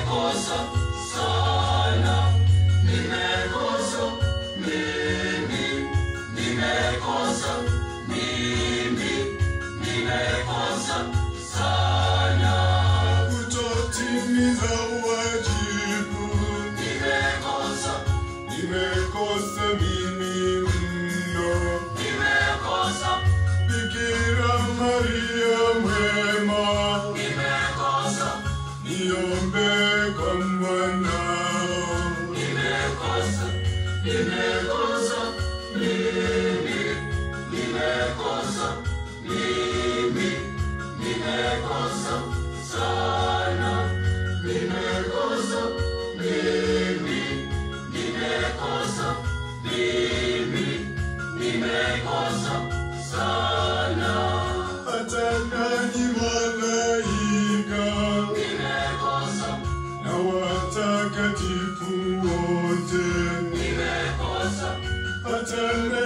nimekosa sana, nimekosa mimi, nimekosa mimi, nimekosa sana, kutotimiza wajibu, nimekosa mimi mno, nimekosa Bikira Maria mwema, nimekosa niombe kwa mwanao, nimekosa mimi, nimekosa mimi, nimekosa sana, nimekosa mimi, nimekosa mimi, nimekosa sana, hata nanyi malaika, nimekosa na watakatifu wote, nimekosa hata